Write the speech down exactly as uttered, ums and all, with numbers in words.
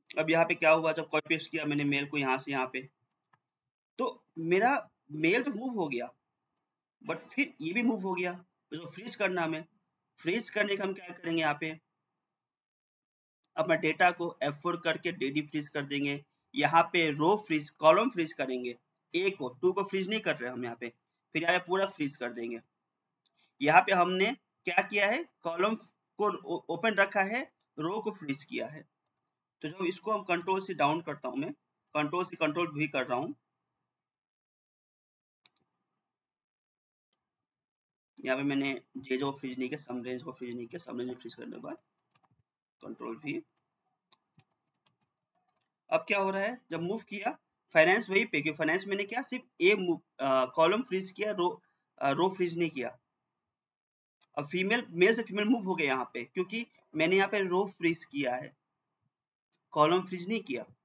अब यहाँ पे क्या हुआ, जब कॉपी पेस्ट किया मैंने मेल को यहाँ से यहाँ पे, तो मेरा मेल तो मूव हो गया, बट फिर ये भी मूव हो गया। जो फ्रीज करना हमें, फ्रीज करने का हम क्या करेंगे, यहाँ पे अपना डेटा को एफ फोर करके डेडी फ्रीज कर देंगे। यहाँ पे रो फ्रीज, कॉलम फ्रीज करेंगे, ए को, टू को फ्रीज नहीं कर रहे हम यहाँ पे, फिर यहाँ पे पूरा फ्रीज कर देंगे। यहाँ पे हमने क्या किया है, कॉलम को ओपन रखा है, रो को फ्रीज किया है। तो जब इसको हम कंट्रोल से डाउन करता हूं, मैं कंट्रोल से कंट्रोल भी कर रहा हूं, यहाँ पे मैंने जे जो फ्रीज नहीं किया, सम रेंज को फ्रीज नहीं किया, सम रेंज को फ्रीज करने के बाद कंट्रोल भी। अब क्या हो रहा है, जब मूव किया फाइनेंस वही पे, क्योंकि फाइनेंस मैंने क्या सिर्फ ए कॉलम फ्रीज किया, रो रो फ्रीज नहीं किया। अब फीमेल, मेल से फीमेल मूव हो गया यहाँ पे, क्योंकि मैंने यहाँ पे रो फ्रीज किया है, कॉलम फ्रीज नहीं किया।